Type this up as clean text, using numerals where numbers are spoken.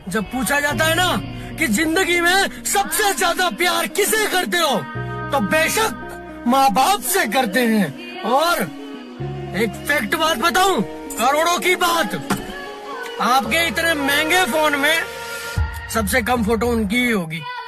जब पूछा जाता है ना कि जिंदगी में सबसे ज्यादा प्यार किसे करते हो, तो बेशक माँ बाप से करते हैं। और एक फैक्ट बात बताऊं, करोड़ों की बात, आपके इतने महंगे फोन में सबसे कम फोटो उनकी ही होगी।